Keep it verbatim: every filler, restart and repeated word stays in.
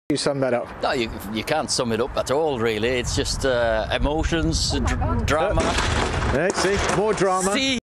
You sum that up? No, you, you can't sum it up at all, really. It's just uh, emotions, dr drama. Let's see, more drama. See